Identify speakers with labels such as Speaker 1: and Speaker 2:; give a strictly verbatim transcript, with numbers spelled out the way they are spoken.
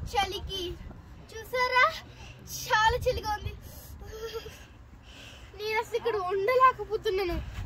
Speaker 1: చలికి చూసారా చాలా చలిగా ఉంది. నేను అసలు ఇక్కడ ఉండలేకపోతున్నాను.